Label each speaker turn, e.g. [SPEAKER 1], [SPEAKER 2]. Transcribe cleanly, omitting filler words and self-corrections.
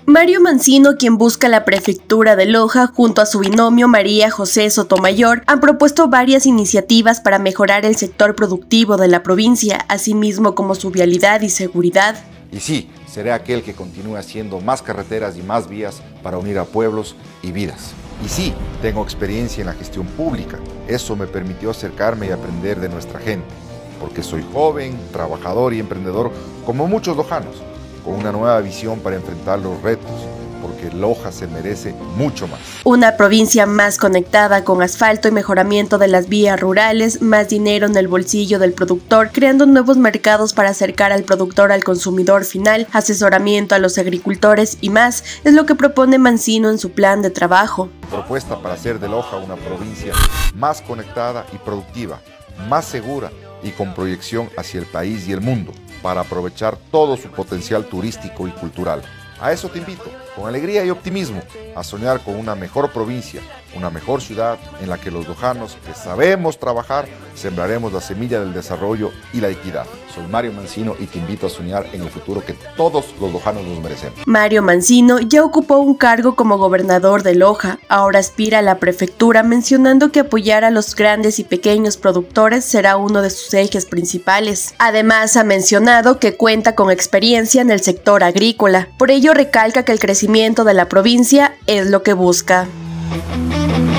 [SPEAKER 1] Mario Mancino, quien busca la prefectura de Loja, junto a su binomio María José Sotomayor, han propuesto varias iniciativas para mejorar el sector productivo de la provincia, asimismo como su vialidad y seguridad.
[SPEAKER 2] Y sí, seré aquel que continúe haciendo más carreteras y más vías para unir a pueblos y vidas. Y sí, tengo experiencia en la gestión pública. Eso me permitió acercarme y aprender de nuestra gente, porque soy joven, trabajador y emprendedor como muchos lojanos, con una nueva visión para enfrentar los retos, porque Loja se merece mucho más.
[SPEAKER 1] Una provincia más conectada con asfalto y mejoramiento de las vías rurales, más dinero en el bolsillo del productor, creando nuevos mercados para acercar al productor al consumidor final, asesoramiento a los agricultores y más, es lo que propone Mancino en su plan de trabajo.
[SPEAKER 2] Propuesta para hacer de Loja una provincia más conectada y productiva, más segura y con proyección hacia el país y el mundo, para aprovechar todo su potencial turístico y cultural. A eso te invito, con alegría y optimismo, a soñar con una mejor provincia, una mejor ciudad en la que los lojanos que sabemos trabajar, sembraremos la semilla del desarrollo y la equidad. Soy Mario Mancino y te invito a soñar en el futuro que todos los lojanos nos merecemos.
[SPEAKER 1] Mario Mancino ya ocupó un cargo como gobernador de Loja, ahora aspira a la prefectura, mencionando que apoyar a los grandes y pequeños productores será uno de sus ejes principales. Además, ha mencionado que cuenta con experiencia en el sector agrícola, por ello recalca que el crecimiento de la provincia es lo que busca.